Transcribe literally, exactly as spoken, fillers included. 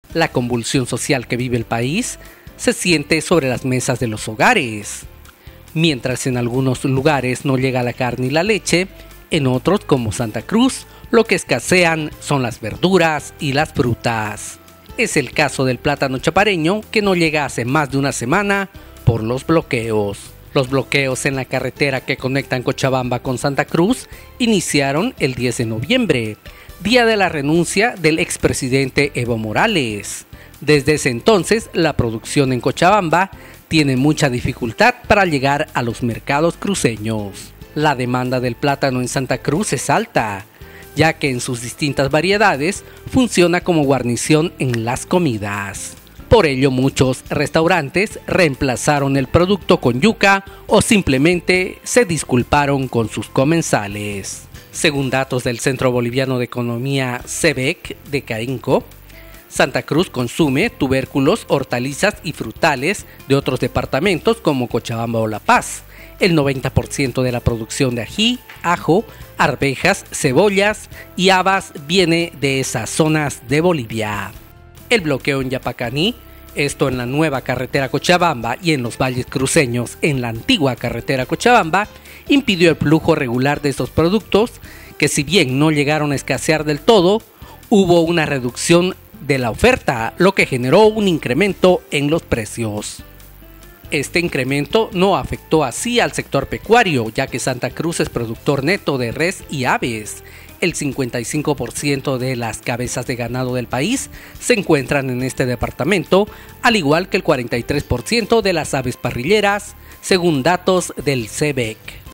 La convulsión social que vive el país se siente sobre las mesas de los hogares. Mientras en algunos lugares no llega la carne y la leche, en otros, como Santa Cruz, lo que escasean son las verduras y las frutas. Es el caso del plátano chapareño, que no llega hace más de una semana por los bloqueos. Los bloqueos en la carretera que conectan Cochabamba con Santa Cruz iniciaron el diez de noviembre, día de la renuncia del expresidente Evo Morales. Desde ese entonces, la producción en Cochabamba tiene mucha dificultad para llegar a los mercados cruceños. La demanda del plátano en Santa Cruz es alta, ya que en sus distintas variedades funciona como guarnición en las comidas. Por ello, muchos restaurantes reemplazaron el producto con yuca o simplemente se disculparon con sus comensales. Según datos del Centro Boliviano de Economía C B E C de Caínco, Santa Cruz consume tubérculos, hortalizas y frutales de otros departamentos como Cochabamba o La Paz. El noventa por ciento de la producción de ají, ajo, arvejas, cebollas y habas viene de esas zonas de Bolivia. El bloqueo en Yapacaní, esto en la nueva carretera Cochabamba, y en los valles cruceños en la antigua carretera Cochabamba, impidió el flujo regular de estos productos, que si bien no llegaron a escasear del todo, hubo una reducción de la oferta, lo que generó un incremento en los precios. Este incremento no afectó así al sector pecuario, ya que Santa Cruz es productor neto de res y aves. El cincuenta y cinco por ciento de las cabezas de ganado del país se encuentran en este departamento, al igual que el cuarenta y tres por ciento de las aves parrilleras, según datos del C B E C.